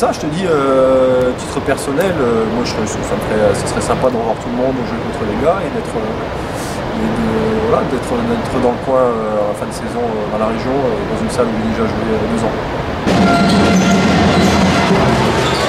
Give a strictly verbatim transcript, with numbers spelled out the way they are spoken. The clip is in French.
ça, je te dis, euh, titre personnel, euh, moi je, ça, me ferait, ça serait sympa de revoir tout le monde jouer contre les gars et d'être euh, de, voilà, d'être dans le coin euh, en fin de saison euh, dans la région, euh, dans une salle où j'ai déjà joué euh, deux ans.